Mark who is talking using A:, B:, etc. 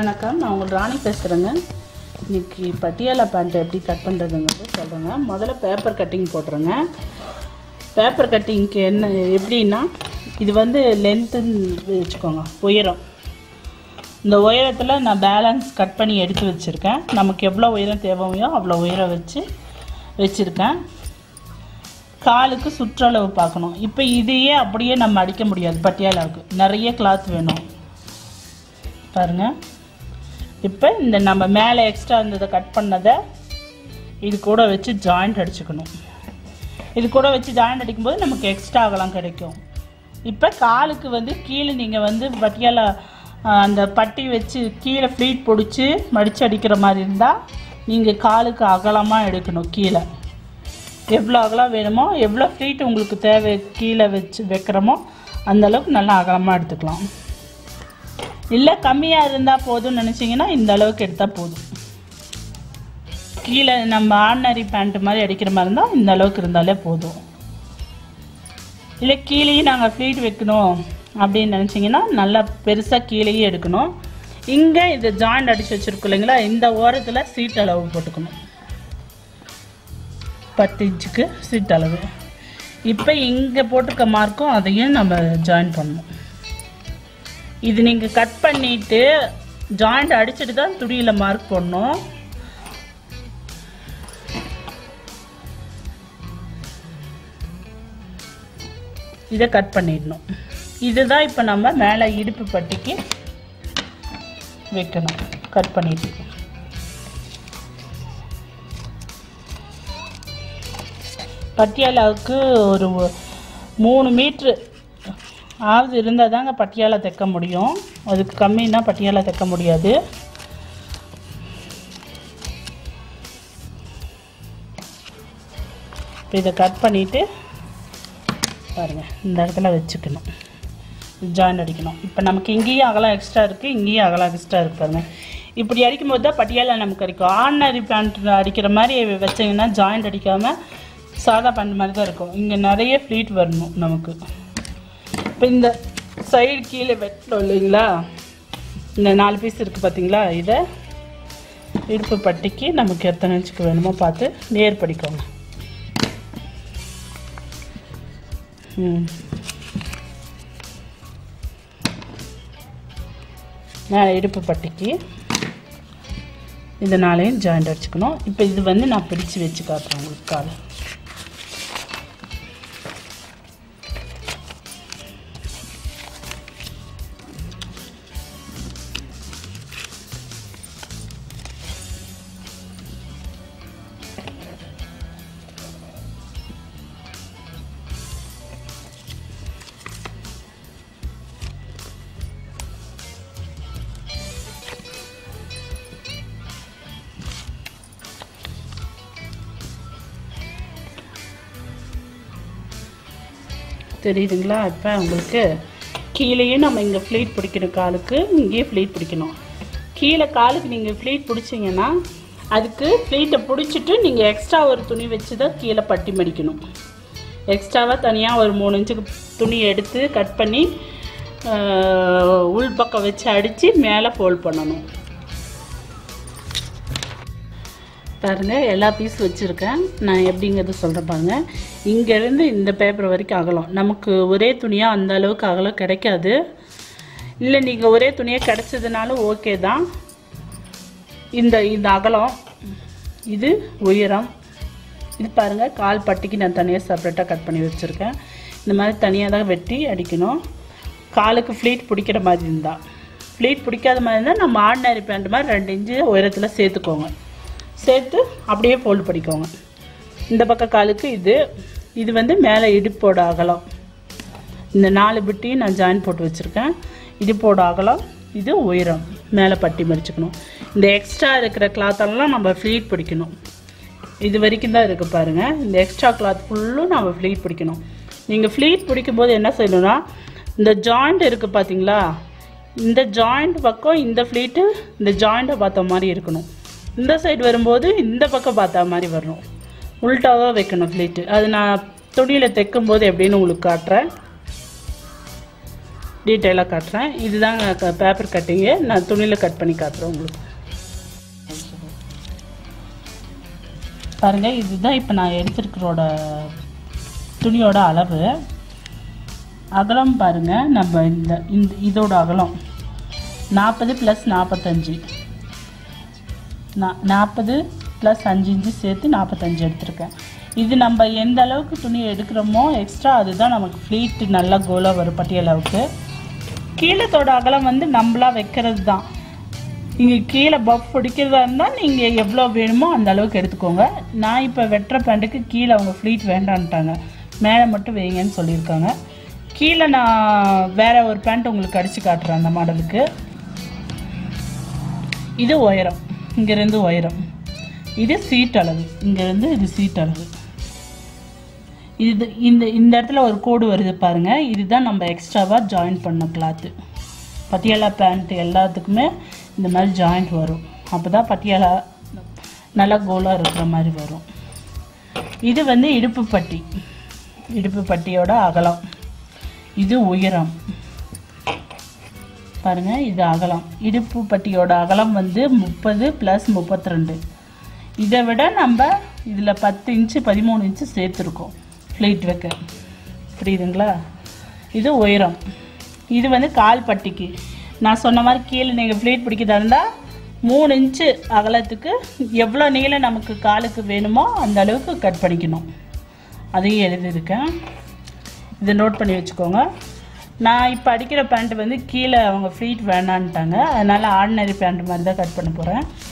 A: வணக்கம், நான் உங்கள் ராணி பேசுகிறேங்க. இன்றைக்கி பட்டியாலா பேண்ட் எப்படி கட் பண்ணுறதுங்கிறது சொல்கிறேங்க. முதல்ல பேப்பர் கட்டிங் போட்டுருங்க. பேப்பர் கட்டிங்க்கு என்ன எப்படின்னா, இது வந்து லென்த்துன்னு வச்சுக்கோங்க, உயரம். இந்த உயரத்தில் நான் பேலன்ஸ் கட் பண்ணி எடுத்து வச்சுருக்கேன். நமக்கு எவ்வளோ உயரம் தேவையோ அவ்வளோ உயரம் வச்சுருக்கேன். காலுக்கு சுற்றளவு பார்க்கணும். இப்போ இதையே அப்படியே நம்ம அடிக்க முடியாது. பட்டியாலாவுக்கு நிறைய கிளாத் வேணும் பாருங்கள். இப்போ இந்த நம்ம மேலே எக்ஸ்ட்ரா இருந்ததை கட் பண்ணதை இது கூட வச்சு ஜாயிண்ட் அடிச்சுக்கணும். இது கூட வச்சு ஜாயிண்ட் அடிக்கும்போது நமக்கு எக்ஸ்ட்ரா அகலம் கிடைக்கும். இப்போ காலுக்கு வந்து கீழே நீங்கள் வந்து பட்டியாலா அந்த பட்டி வச்சு கீழே ஃப்ளீட் பிடிச்சி மடித்து அடிக்கிற மாதிரி இருந்தால் நீங்கள் காலுக்கு அகலமாக எடுக்கணும். கீழே எவ்வளோ அகலம் வேணுமோ, எவ்வளோ ஃப்ளீட் உங்களுக்கு தேவை கீழே வச்சு வைக்கிறோமோ அந்தளவுக்கு நல்லா அகலமாக எடுத்துக்கலாம். இல்லை கம்மியாக இருந்தால் போதும்னு நினச்சிங்கன்னா இந்த அளவுக்கு எடுத்தால் போதும். கீழே நம்ம ஆர்டினரி பேண்ட்டு மாதிரி அடிக்கிற மாதிரி இருந்தால் இந்த அளவுக்கு இருந்தாலே போதும். இல்லை கீழேயும் நாங்கள் ஃப்ளீட் வைக்கணும் அப்படின்னு நினச்சிங்கன்னா நல்லா பெருசாக கீழேயும் எடுக்கணும். இங்கே இது ஜாயிண்ட் அடித்து வச்சுருக்கோம் இல்லைங்களா, இந்த ஓரத்தில் சீட் அளவு போட்டுக்கணும். 10 இன்ச்சுக்கு சீட் அளவு. இப்போ இங்கே போட்டிருக்க மார்க்கும் அதையும் நம்ம ஜாயின் பண்ணணும். இது நீங்கள் கட் பண்ணிவிட்டு ஜாயிண்ட் அடிச்சுட்டு தான் துணியில் மார்க் போடணும். இதை கட் பண்ணிடணும். இதுதான் இப்போ நம்ம மேலே இடுப்பு பட்டிக்கு வைக்கணும். கட் பண்ணிட்டு பட்டியாலாவுக்கு ஒரு 3 மீட்ரு ஆவது இருந்தால் தாங்க பட்டியாலா தைக்க முடியும். அதுக்கு கம்மின்னா பட்டியாலா தைக்க முடியாது. இப்போ இதை கட் பண்ணிவிட்டு பாருங்கள், இந்த இடத்துல வச்சுக்கணும், ஜாயின் அடிக்கணும். இப்போ நமக்கு இங்கேயும் அகலம் எக்ஸ்ட்ரா இருக்குது, இங்கேயும் அகலம் எக்ஸ்ட்ரா இருக்குது பாருங்கள். இப்படி அடிக்கும்போது தான் பட்டியாலா நமக்கு கிடைக்கும். ஆர்டினரி பேண்ட் அடிக்கிற மாதிரி வச்சிங்கன்னா ஜாயிண்ட் அடிக்காமல் சாதா பேண்ட் மாதிரி தான் இருக்கும். இங்கே நிறைய ஃப்ளீட் வரணும் நமக்கு. இப்போ இந்த சைடு கீழே வெட்டணும் இல்லைங்களா, இந்த 4 பீஸ் இருக்குது பார்த்தீங்களா, இதை இடுப்பு பட்டிக்கு நமக்கு எத்தனை இன்ச்சுக்கு வேணுமோ பார்த்து நேர் படிக்கோங்க. மேலே இடுப்பு பட்டிக்கு இந்த 4ஐயும் ஜாயிண்ட் அடிச்சுக்கணும். இப்போ இது வந்து நான் பிடிச்சு வச்சு காட்டுறேன் உங்களுக்கு. கால் தெரியுதுங்களா? இப்போ உங்களுக்கு கீழேயே நம்ம இங்கே ஃப்ளீட் பிடிக்கணும். காலுக்கு இங்கேயே ஃப்ளீட் பிடிக்கணும். கீழே காலுக்கு நீங்கள் ஃப்ளீட் பிடிச்சிங்கன்னா அதுக்கு ஃப்ளீட்டை பிடிச்சிட்டு நீங்கள் எக்ஸ்ட்ரா ஒரு துணி வச்சு தான் கீழே பட்டி மடிக்கணும். எக்ஸ்ட்ராவாக தனியாக ஒரு 3 இன்ச்சுக்கு துணி எடுத்து கட் பண்ணி உள் பக்கம் வச்சு அடித்து மேலே ஃபோல்ட் பண்ணணும். பாருங்கள், எல்லா பீஸ் வச்சுருக்கேன். நான் எப்படிங்கிறது சொல்கிறேன் பாருங்கள். இங்கேருந்து இந்த பேப்பர் வரைக்கும் அகலம். நமக்கு ஒரே துணியாக அந்த அளவுக்கு அகலம் கிடைக்காது. இல்லை நீங்கள் ஒரே துணியாக கிடைச்சதுனாலும் ஓகே தான். இந்த அகலம், இது உயரம். இது பாருங்கள், கால் பட்டிக்கு நான் தனியாக செப்பரேட்டாக கட் பண்ணி வச்சுருக்கேன். இந்த மாதிரி தனியாக தான் வெட்டி அடிக்கணும். காலுக்கு ஃப்ளீட் பிடிக்கிற மாதிரி இருந்தால், ஃப்ளீட் பிடிக்காத மாதிரி இருந்தால் நம்ம ஆர்டினரி பேண்ட் மாதிரி 2 இன்ச்சு உயரத்தில் சேர்த்துக்கோங்க. சேர்த்து அப்படியே ஃபோல்டு பண்ணிக்கோங்க. இந்த பக்கம் காலுக்கு இது வந்து மேலே இடுப்போட அகலம். இந்த 4 பிட்டையும் நான் ஜாயின் போட்டு வச்சுருக்கேன். இடுப்போட அகலம், இது உயரம். மேலே பட்டி மடிச்சுக்கணும். இந்த எக்ஸ்ட்ரா இருக்கிற கிளாத்தெல்லாம் நம்ம ஃப்ளீட் பிடிக்கணும். இது வரைக்கும் தான் இருக்குது பாருங்கள். இந்த எக்ஸ்ட்ரா கிளாத் ஃபுல்லும் நம்ம ஃப்ளீட் பிடிக்கணும். நீங்கள் ஃப்ளீட் பிடிக்கும்போது என்ன செய்யணும்னா, இந்த ஜாயிண்ட் இருக்குது பார்த்தீங்களா, இந்த ஜாயிண்ட் பக்கம் இந்த ஃப்ளீட்டு இந்த ஜாயிண்ட்டை பார்த்த மாதிரி இருக்கணும். இந்த சைடு வரும்போது இந்த பக்கம் பார்த்தா மாதிரி வரணும். உள்டாவாக வைக்கணும் ஃப்ளீட்டு. அது நான் துணியில் தைக்கும்போது எப்படின்னு உங்களுக்கு காட்டுறேன். டீட்டெயிலாக காட்டுறேன். இதுதான் பேப்பர் கட்டிங்கு. நான் துணியில் கட் பண்ணி காட்டுறேன் உங்களுக்கு. பாருங்கள், இதுதான் இப்போ நான் எடுத்துருக்கிறோட துணியோட அளவு. அகலம் பாருங்கள், நம்ம இதோட அகலம் 40 + 45, 40 + 5 இன்ச்சு சேர்த்து 45 எடுத்திருக்கேன். இது நம்ம எந்த அளவுக்கு துணி எடுக்கிறோமோ எக்ஸ்ட்ரா அதுதான் நமக்கு ஃப்ளீட்டு நல்லா கோலாக வரும் பட்டியளவுக்கு. கீழத்தோட அகலம் வந்து நம்மளாக வைக்கிறது தான். இங்கே கீழே பஃப் பிடிக்கிறதா இருந்தால் நீங்கள் எவ்வளோ வேணுமோ அந்த அளவுக்கு எடுத்துக்கோங்க. நான் இப்போ வெட்டுற பேண்ட்டுக்கு கீழே அவங்க ஃப்ளீட் வேண்டான்ட்டாங்க, மேலே மட்டும் வைங்கன்னு சொல்லியிருக்காங்க. கீழே நான் வேறு ஒரு பேண்ட் உங்களுக்கு அடித்து காட்டுறேன் அந்த மாடலுக்கு. இது உயரம், இங்கேருந்து உயரம். இது சீட் அளவு, இங்கேருந்து இது சீட் அளவு. இது இந்த இடத்துல ஒரு கோடு வருது பாருங்கள், இதுதான் நம்ம எக்ஸ்ட்ராவாக ஜாயின் பண்ண கிளாத்து. பட்டியாலா பேண்ட் எல்லாத்துக்குமே இந்த மாதிரி ஜாயிண்ட் வரும். அப்போ தான் பட்டியாலா நல்லா கோலாக இருக்கிற மாதிரி வரும். இது வந்து இடுப்பு பட்டி, இடுப்பு பட்டியோட அகலம். இது உயரம் பாருங்கள், இது அகலம். இடுப்பு பட்டியோட அகலம் வந்து 30 + 32. இதை விட நம்ம இதில் 10 இன்ச்சு 13 இன்ச்சு சேர்த்துருக்கோம் ஃப்ளீட் வைக்க. புரியுதுங்களா? இது உயரம். இது வந்து கால் பட்டிக்கு நான் சொன்ன மாதிரி கீழே நீங்கள் ஃப்ளீட் பிடிக்கிறதா இருந்தால் 3 இன்ச்சு அகலத்துக்கு எவ்வளோ நீளம் நமக்கு காலுக்கு வேணுமோ அந்த அளவுக்கு கட் பண்ணிக்கணும். அதையும் எழுதியிருக்கேன், இதை நோட் பண்ணி வச்சுக்கோங்க. நான் இப்போ அடிக்கிற பேண்ட்டு வந்து கீழே அவங்க ஃப்ளீட் வேணான்ட்டாங்க, அதனால் ஆர்டினரி பேண்ட் மாதிரி தான் கட் பண்ண போகிறேன்.